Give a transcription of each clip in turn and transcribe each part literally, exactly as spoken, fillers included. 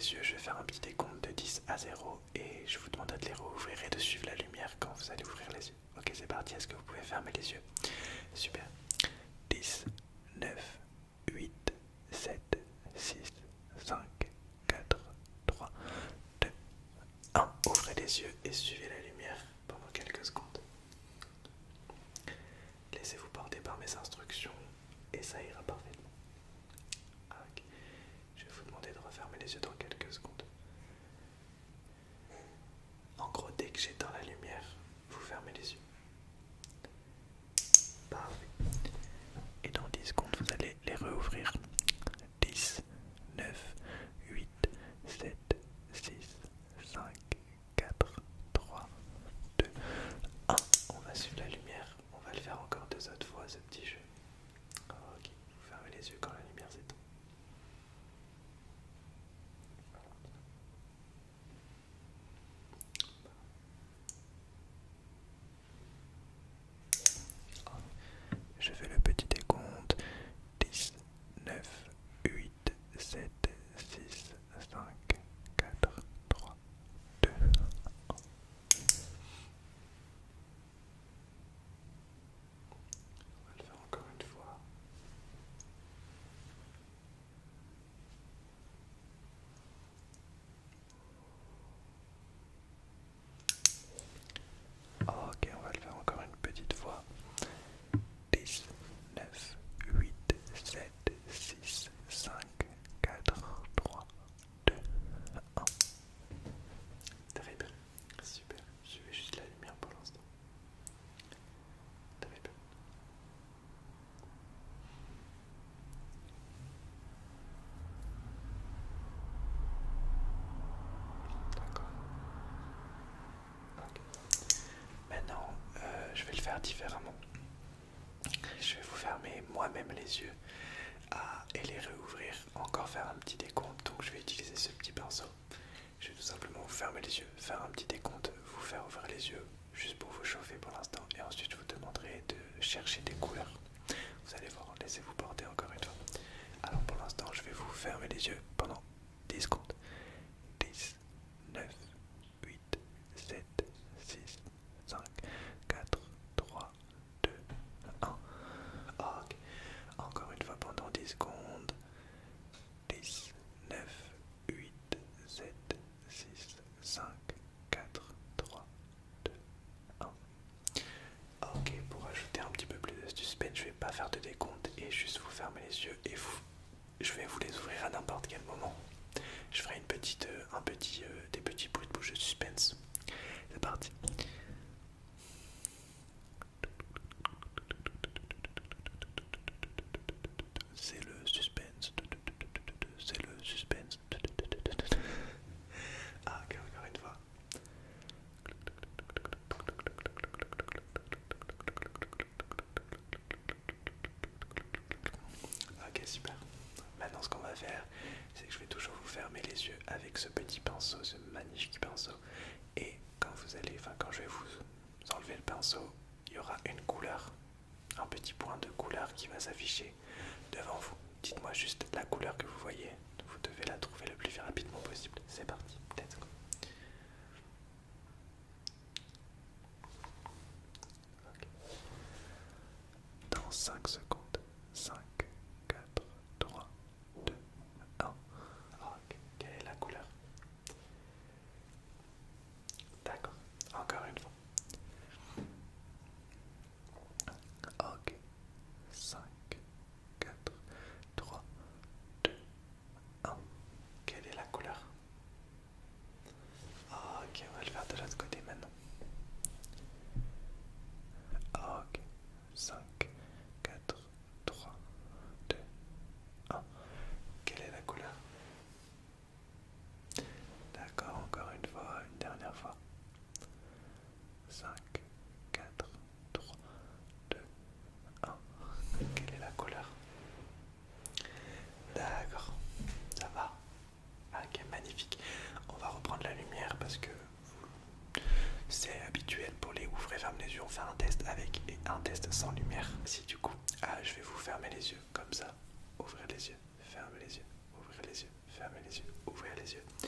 les yeux, je vais faire un petit décompte de dix à zéro et je vous demande de les rouvrir et de suivre la lumière quand vous allez ouvrir les yeux. Ok, c'est parti, est-ce que vous pouvez fermer les yeux? Super. dix, neuf, huit, sept, six, cinq, quatre, trois, deux, un. Ouvrez les yeux et suivez la lumière pendant quelques secondes. Laissez-vous porter par mes instructions et ça ira parfaitement. Ok. Je vais vous demander de refermer les yeux dans quelques secondes. En gros, dès que j'éteins la lumière, vous fermez les yeux. Parfait. Et dans dix secondes, vous allez les rouvrir. dix, neuf, huit, sept, six, cinq, quatre, trois, deux, un. On va suivre la lumière. On va le faire encore deux autres fois, ce petit jeu. Ok, vous fermez les yeux quand la lumière s'éteint. Je fais le petit décompte. dix, neuf, huit, sept, six, cinq, quatre, trois, deux, un. On va le faire encore une fois. Ok, on va le faire encore une petite fois. dix, neuf, huit, sept, six, cinq, quatre, trois, deux, un. Très bien, super. Je vais juste la lumière pour l'instant. Très bien. D'accord. Ok. Maintenant, euh, je vais le faire différemment. Je vais vous fermer moi-même les yeux ah, et les réouvrir. Encore faire un petit décompte. Donc je vais utiliser ce petit pinceau. Je vais tout simplement vous fermer les yeux, faire un petit décompte, vous faire ouvrir les yeux juste pour vous chauffer pour l'instant. Et ensuite je vous demanderai de chercher des couleurs. Vous allez voir, laissez-vous porter encore une fois. Alors pour l'instant je vais vous fermer les yeux pendant dix secondes. dix, neuf, huit, sept, six, cinq, quatre, trois, deux, un. Ok. Encore une fois pendant dix secondes. dix, neuf, huit, sept, six, cinq, quatre, trois, deux, un. Ok, pour ajouter un petit peu plus de suspense, je vais pas faire de décompte et juste vous fermer les yeux et vous, je vais vous les ouvrir à n'importe quel moment. Je ferai une petite, euh, un petit, euh, des petits bruits de bouche de suspense. C'est parti. C'est le suspense. C'est le suspense. Ah, ok, encore une fois. Ok, super. Maintenant, ce qu'on va faire, c'est que je vais toujours vous fermer les yeux avec ce petit pinceau, ce magnifique pinceau. Et quand vous allez, enfin, quand je vais vous enlever le pinceau, il y aura une couleur, un petit point de couleur qui va s'afficher devant vous. Dites-moi juste la couleur que vous voyez. Vous devez la trouver le plus rapidement possible. C'est parti. Let's go. Okay. Dans cinq secondes. cinq, quatre, trois, deux, un. Ok. Quelle est la couleur? D'accord. Encore une fois. Ok. cinq, quatre, trois, deux, un. Quelle est la couleur? Ok, on va le faire de l'autre côté maintenant. Ok. cinq, quatre, trois, deux, un. Quelle est la couleur? D'accord, encore une fois, une dernière fois. cinq, quatre, trois, deux, un. Quelle est la couleur? D'accord, ça va. Ok, magnifique. On va reprendre la lumière parce que c'est habituel pour les ouvrir et fermer les yeux. On fait un test avec et un test sans lumière. Si du coup, ah, je vais vous fermer les yeux comme ça. Ouvrez les yeux, fermez les yeux, ouvrez les yeux, fermez les yeux, ouvrez les yeux.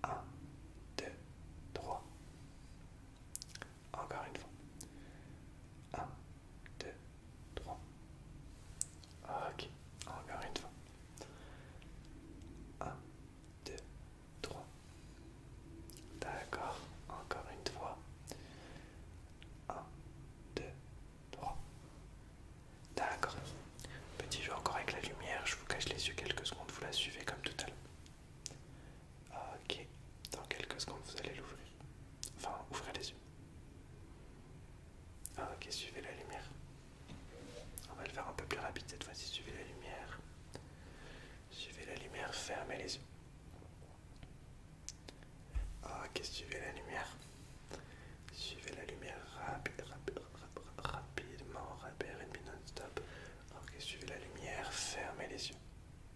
un, deux, trois. Encore une fois. un, deux, trois. Ok, encore une fois. un, deux, trois. D'accord, encore une fois. un, deux, trois. D'accord. Petit jeu encore avec la lumière, je vous cache les yeux quelques secondes, vous la suivez comme tout à l'heure. Ok, dans quelques secondes vous allez l'ouvrir. Enfin, ouvrez les yeux. Ok, suivez la lumière. On va le faire un peu plus rapide cette fois-ci, suivez la lumière. Suivez la lumière, fermez les yeux. Ok, suivez la lumière. Suivez la lumière rapide, rapide, rapide, rapidement, rapide, et non-stop. Ok, suivez la lumière, fermez les yeux.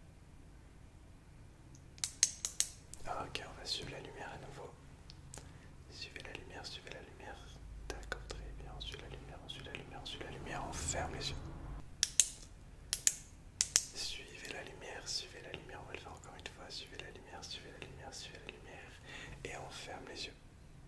Ok, on va suivre la lumière à nouveau. Suivez la lumière, suivez la lumière. D'accord, très bien. On suit la lumière, on suit la lumière, on suit la lumière, on ferme les yeux. Suivez la lumière, suivez la lumière, on va le faire encore une fois. Suivez la lumière, suivez la lumière, suivez la lumière. Et on ferme les yeux.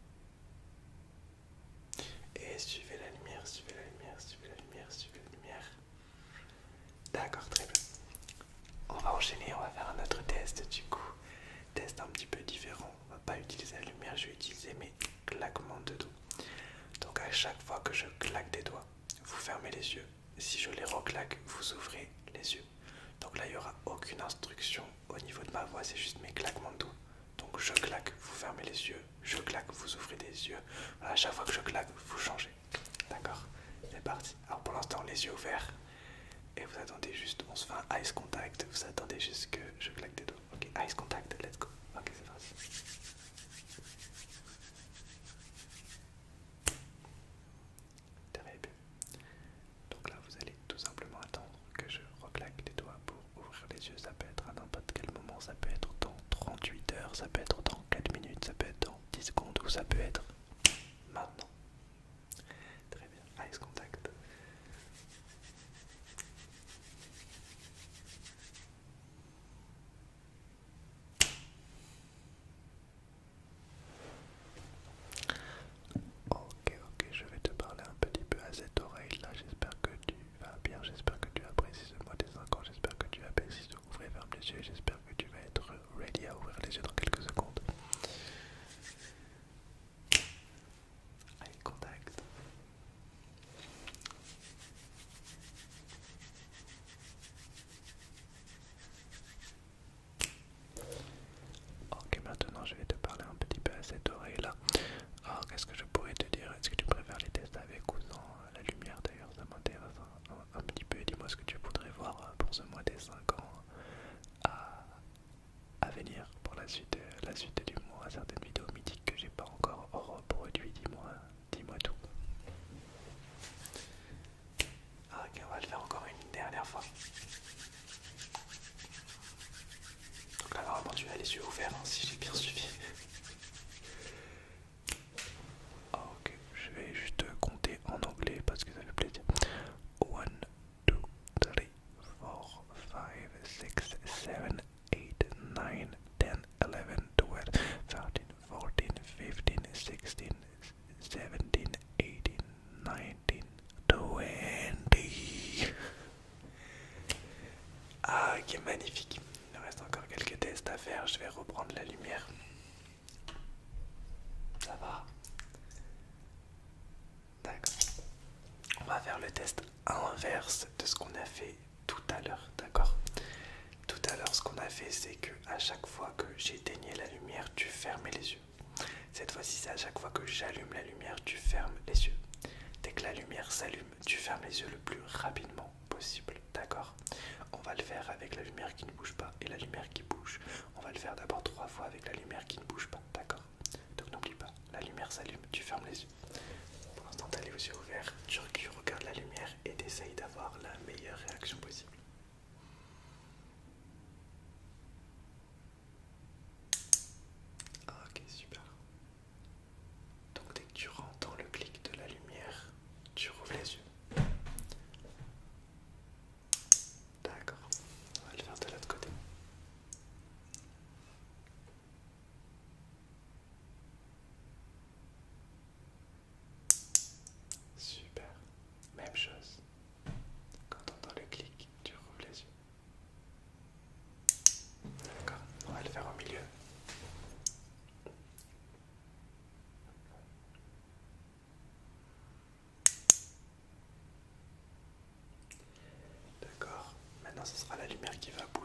Et suivez la lumière, suivez la lumière, suivez la lumière, suivez la lumière. D'accord, très bien. On va enchaîner, on va faire un autre test du coup. Test un petit peu différent. On va pas utiliser la lumière, je vais utiliser mes claquements de doigts. Donc à chaque fois que je claque des doigts, vous fermez les yeux. Si je les reclaque, vous ouvrez les yeux. Donc là, il n'y aura aucune instruction au niveau de ma voix, c'est juste mes claquements de doigts. Donc je claque, vous fermez les yeux. Je claque, vous ouvrez les yeux. Voilà, à chaque fois que je claque, vous changez. D'accord? C'est parti. Alors pour l'instant, les yeux ouverts. Et vous attendez juste, on se fait un eyes contact. Vous attendez juste que je claque des doigts. Ok, eyes contact, let's go. Ok, c'est parti. Très bien. Donc là, vous allez tout simplement attendre que je reclaque les doigts pour ouvrir les yeux. Ça peut être à n'importe quel moment, ça peut être dans trente-huit heures, ça peut être dans quatre minutes, ça peut être dans dix secondes ou ça peut être maintenant. Très bien, eyes contact. Ok, ok, je vais te parler un petit peu à cette oreille là. J'espère que tu vas bien, j'espère que tu apprécies ce mois des cinq ans, j'espère que tu apprécies de ouvrir et fermer les yeux, j'espère que tu vas être ready à ouvrir les yeux dans quelques secondes. Eye contact. Ok, maintenant je vais te parler un petit peu à cette oreille là. Alors, qu'est-ce que je pourrais te dire? Est-ce que tu préfères les tests avec ou sans la lumière d'ailleurs? Ça m'intéresse un, un, un petit peu. Dis-moi ce que tu voudrais voir pour ce mois des cinq ans à, à venir pour la suite, la suite du mois. Certaines vidéos mythiques que j'ai pas encore reproduit. Dis-moi, dis-moi tout. Ah, ok, on va le faire encore une dernière fois. Donc là, normalement, tu as les yeux ouverts hein, si j'ai bien suivi. Ok, je vais juste compter en anglais parce que ça fait plaisir. one, two, three, four, five, six, seven, eight, nine, ten, eleven, twelve, thirteen, fourteen, fifteen, sixteen, seventeen, eighteen, nineteen, twenty. Ah, ok, magnifique. Il nous reste encore quelques tests à faire. Je vais reprendre la lumière. Ça va? D'accord. On va faire le test inverse de ce qu'on a fait tout à l'heure, d'accord? Tout à l'heure, ce qu'on a fait, c'est que à chaque fois que j'éteignais la lumière, tu fermais les yeux. Cette fois-ci, c'est à chaque fois que j'allume la lumière, tu fermes les yeux. Dès que la lumière s'allume, tu fermes les yeux le plus rapidement possible, d'accord? On va le faire avec la lumière qui ne bouge pas et la lumière qui bouge. On va le faire d'abord trois fois avec la lumière qui ne bouge pas, d'accord? Donc n'oublie pas, la lumière s'allume, tu fermes les yeux. Pour l'instant, t'as les yeux ouverts, tu regardes la lumière et t'essayes d'avoir la meilleure réaction possible. Ok, super. Donc dès que tu entends le clic de la lumière, tu rouvres les yeux. D'accord, on va le faire de l'autre côté.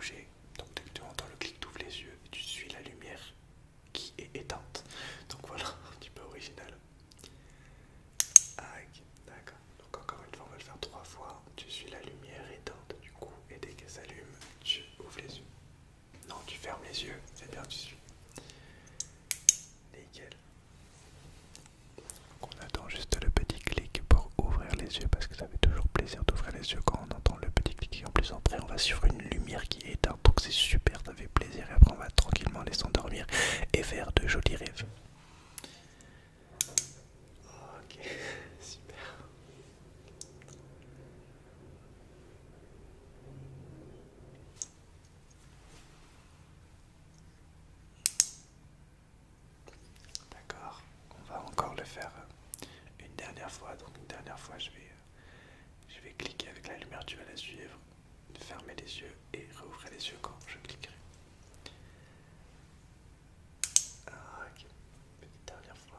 bouger. Donc dès que tu entends le clic, tu ouvres les yeux et tu suis la lumière qui est éteinte. Donc voilà, un petit peu original. Ah, ok, d'accord. Donc encore une fois, on va le faire trois fois. Tu suis la lumière éteinte du coup et dès qu'elle s'allume, tu ouvres les yeux. Non, tu fermes les yeux, c'est bien, tu suis. Nickel. Donc on attend juste le petit clic pour ouvrir les yeux parce que ça fait toujours plaisir d'ouvrir les yeux quand on entend le petit clic. En plus après on va sur une lumière qui est éteinte, donc c'est super, ça fait plaisir et après on va tranquillement les endormir et faire de jolis rêves. Ok, super. D'accord, on va encore le faire une dernière fois. Donc une dernière fois je vais, je vais cliquer avec la lumière, tu vas la suivre, fermer les yeux et rouvrir les yeux quand je cliquerai. Ah, ok, petite dernière fois.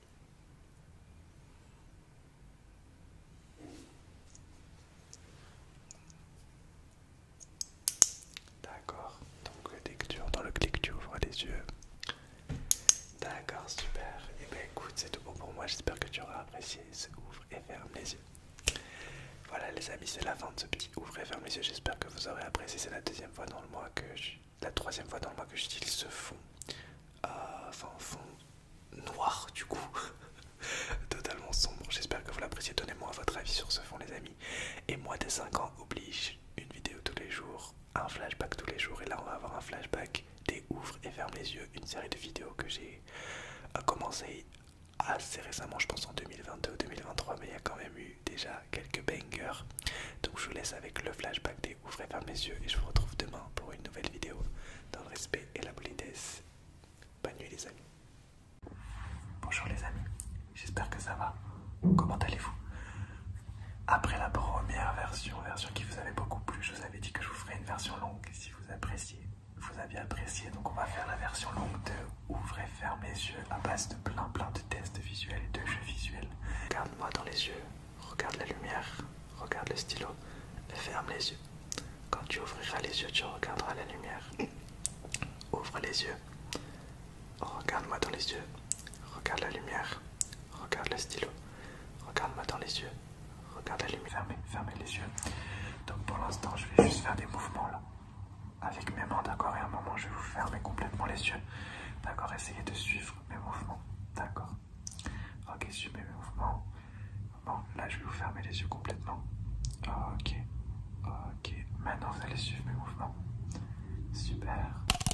D'accord, donc dès que tu entends le clic, tu ouvres les yeux. D'accord, super. Et ben écoute, c'est tout bon pour moi. J'espère que tu auras apprécié ce ouvre et ferme les yeux. Voilà les amis, c'est la fin de ce petit ouvre et ferme les yeux. J'espère que vous aurez apprécié. C'est la deuxième fois dans le mois que je... la troisième fois dans le mois que j'utilise ce fond. Euh, enfin, fond noir du coup. Totalement sombre. J'espère que vous l'appréciez. Donnez-moi votre avis sur ce fond les amis. Et moi des cinq ans oblige une vidéo tous les jours, un flashback tous les jours. Et là on va avoir un flashback des ouvre et ferme les yeux. Une série de vidéos que j'ai commencé assez récemment, je pense en deux mille vingt-deux ou deux mille vingt-trois, mais il y a quand même eu déjà quelques bangers. Donc je vous laisse avec le flashback des ouvre et ferme les yeux et je vous retrouve demain pour une nouvelle vidéo dans le respect et la politesse. Bonne nuit les amis. Bonjour les amis, j'espère que ça va. Comment allez-vous? Après la première version, version qui vous avait beaucoup plu, je vous avais dit que je vous ferais une version longue si vous appréciez. Vous aviez apprécié, donc on va faire la version longue de ouvre et ferme les yeux à base de plein plein de tests visuels et de jeux visuels. Regarde-moi dans les yeux, regarde la lumière, regarde le stylo et ferme les yeux. Quand tu ouvriras les yeux, tu regarderas la lumière. Ouvre les yeux, regarde-moi dans les yeux, regarde la lumière, regarde le stylo, regarde-moi dans les yeux, regarde la lumière. Fermez, fermez les yeux. Donc pour l'instant, je vais juste faire des mouvements là. Avec mes mains, d'accord, et à un moment je vais vous fermer complètement les yeux. D'accord, essayez de suivre mes mouvements. D'accord. Ok, suivez mes mouvements. Bon, là je vais vous fermer les yeux complètement. Ok. Ok. Maintenant vous allez suivre mes mouvements. Super.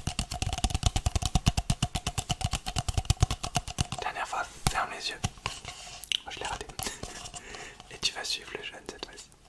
Dernière fois, ferme les yeux. Moi je l'ai raté. Et tu vas suivre le jeune cette fois-ci.